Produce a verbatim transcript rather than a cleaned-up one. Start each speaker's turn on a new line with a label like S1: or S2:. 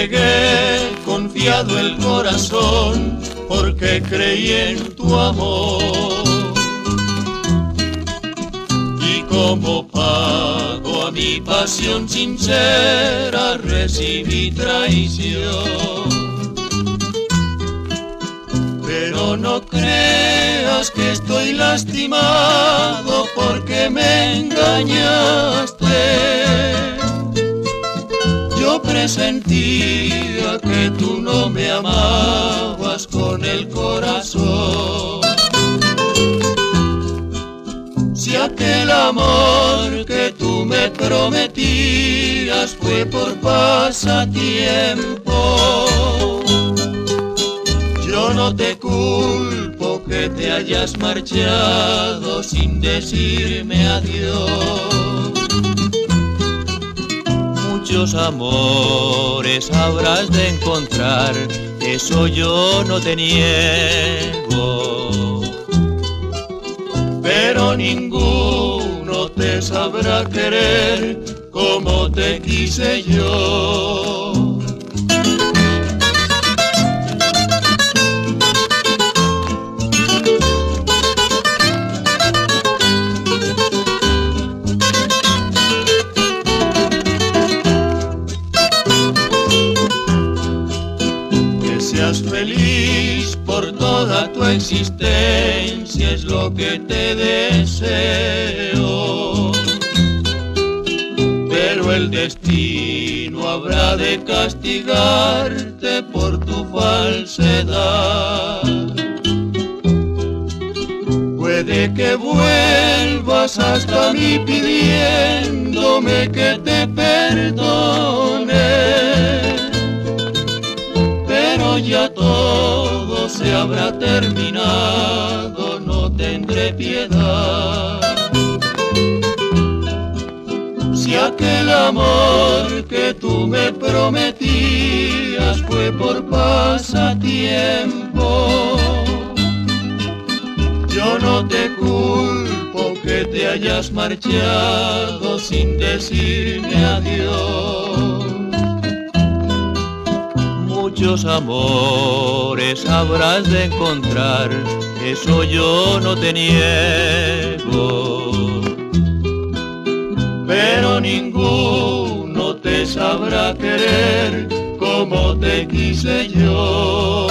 S1: entregué confiado el corazón porque creí en tu amor. Y como pago a mi pasión sincera recibí traición. Pero no creas que estoy lastimado porque me engañaste. Yo presentía que tú no me amabas con el corazón. Si aquel amor que tú me prometías fue por pasatiempo, yo no te culpo que te hayas marchado sin decirme adiós. Muchos amores habrás de encontrar, eso yo no te niego, pero ninguno te sabrá querer como te quise yo. Seas feliz por toda tu existencia es lo que te deseo, pero el destino habrá de castigarte por tu falsedad. Puede que vuelvas hasta mí pidiéndome que te perdone, pero ya todo se habrá terminado, no tendré piedad. Si aquel amor que tú me prometías fue por pasatiempo, yo no te culpo que te hayas marchado sin decirme adiós. Muchos amores habrás de encontrar, eso yo no te niego, pero ninguno te sabrá querer como te quise yo.